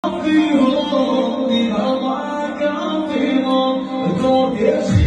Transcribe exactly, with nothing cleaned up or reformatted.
最后你把我赶飞了，告别时。